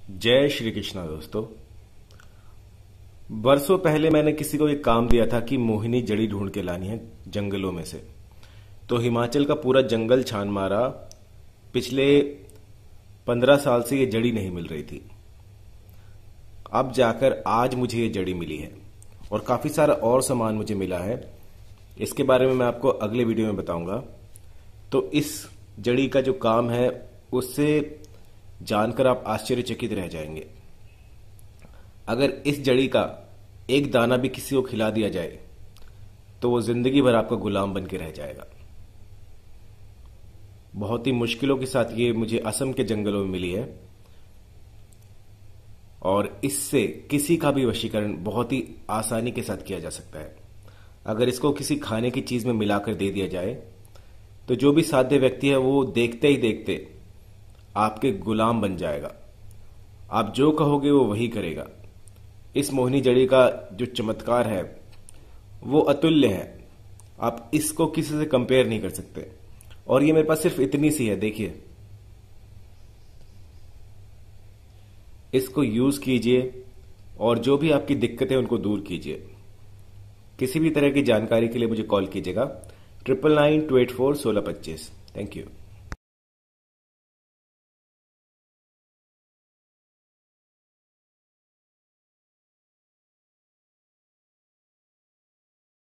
जय श्री कृष्णा दोस्तों। बरसों पहले मैंने किसी को एक काम दिया था कि मोहिनी जड़ी ढूंढ के लानी है जंगलों में से। तो हिमाचल का पूरा जंगल छान मारा। पिछले 15 साल से ये जड़ी नहीं मिल रही थी। अब जाकर आज मुझे ये जड़ी मिली है और काफी सारा और सामान मुझे मिला है। इसके बारे में मैं आपको अगले वीडियो में बताऊंगा। तो इस जड़ी का जो काम है उससे जानकर आप आश्चर्यचकित रह जाएंगे। अगर इस जड़ी का एक दाना भी किसी को खिला दिया जाए तो वो जिंदगी भर आपका गुलाम बन के रह जाएगा। बहुत ही मुश्किलों के साथ ये मुझे असम के जंगलों में मिली है और इससे किसी का भी वशीकरण बहुत ही आसानी के साथ किया जा सकता है। अगर इसको किसी खाने की चीज में मिलाकर दे दिया जाए तो जो भी साध्य व्यक्ति है वो देखते ही देखते आपके गुलाम बन जाएगा। आप जो कहोगे वो वही करेगा। इस मोहिनी जड़ी का जो चमत्कार है वो अतुल्य है। आप इसको किसी से कंपेयर नहीं कर सकते। और ये मेरे पास सिर्फ इतनी सी है, देखिए। इसको यूज कीजिए और जो भी आपकी दिक्कतें उनको दूर कीजिए। किसी भी तरह की जानकारी के लिए मुझे कॉल कीजिएगा 9992841625। Thank you.